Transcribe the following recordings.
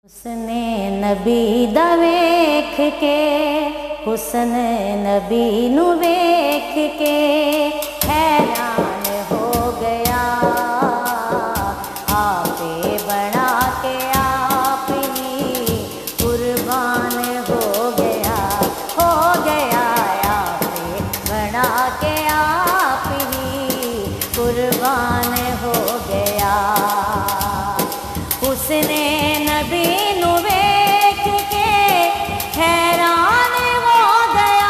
हुस्ने नबी दा वेख के, हुसन नबी नू वेख के हैरान हो गया। आपे बना के आप ही कुर्बान हो गया, हो गया। आपे बना के आप ही कुर्बान हो गया। हुस्ने नबी नू वेख के हैरान हो गया।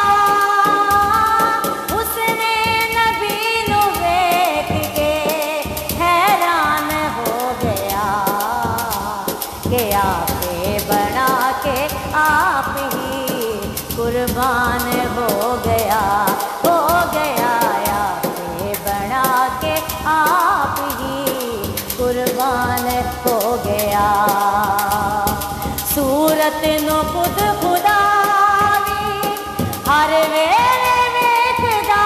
हुस्ने नबी नू वेख के हैरान हो गया कि आपे बना के आप ही कुर्बान हो गया, हो गया। आपे बना के आप ही कुर्बान हो गया। सूरत नो खुद खुदा वी हर वेले वेखदा,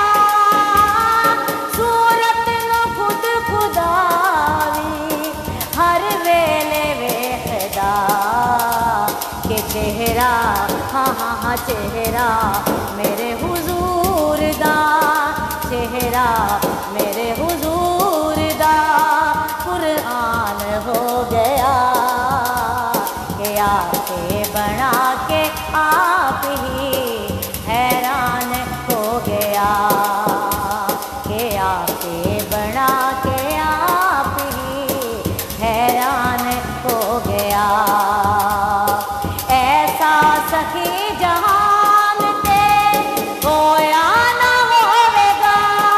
सूरत नो खुद खुदा वी हर वेले वेखदा के चेहरा, हाँ हाँ हाँ चेहरा मेरे हुजूर दा, चेहरा मेरे हुजूर दा कुरान हो गया कि आपे बना के आप ही हैरान हो गया, कि आपे बना के आप ही हैरान हो गया। ऐसा सखी जहान ते होया ना होवेगा,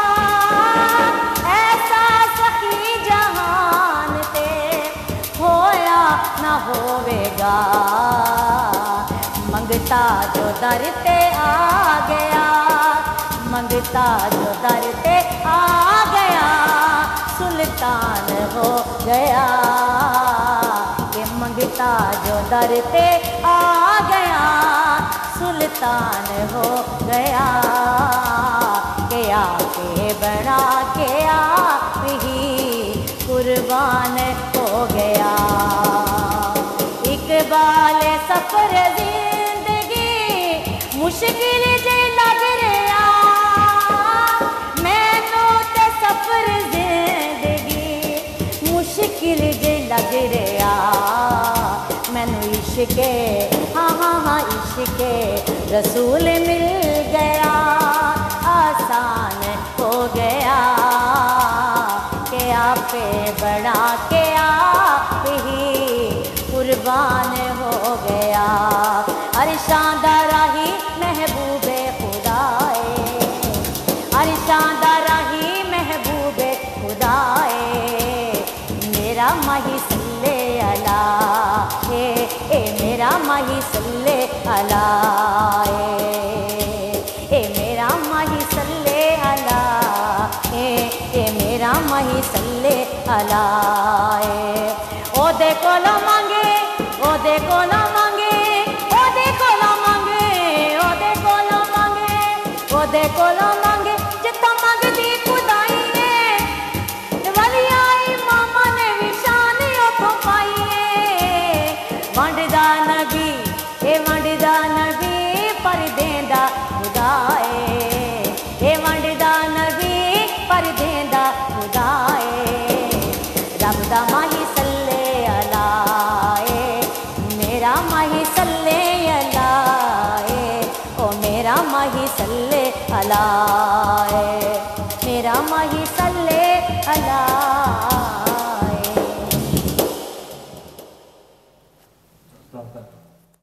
ऐसा सखी जहान ते होया ना होवेगा। मंगता जो दर ते आ गया, मंगता जो दर ते आ गया सुल्तान हो गया, कि मंगता जो दर ते आ गया सुल्तान हो गया। कि आपे बना के आप ही कुर्बान हो गया। इकबाल सफर जिंदगी मुश्किल जे लग रहा, मैनू ते सफर जिंदगी मुश्किल जे लग रहा। मैनू इश्के, हाँ हाँ हाँ इश्के रसूल मिल गया, आसान हो गया। कि आपे बना के आप ही कुर्बान हो गया। अरशां दा राही महबूबे खुदाए, अरशां दा राही महबूबे खुदाए, मेरा माही सल्ले अला है, ए मेरा माही सल्ले अला ए मेरा माही सल्ले अला ए मेरा माही सल्ले अला। ओदे कोलो मांगे, ओदे कोलो मांगे, ओदे कोलो मांगे, ओदे कोलो मांगे, ओदे कोलो मांगे जितना मंगदी खुदाई ने वाली आई मामा ने भी शान उठो पाई है। वंडदा नबी ए वंडदा नबी पर देंदा खुदाए, ए वंडदा नबी पर देंदा खुदाए। रब दा माही सल्ले अला मेरा माही सल्ले अला ओ मेरा माही सल्ले अला मेरा माही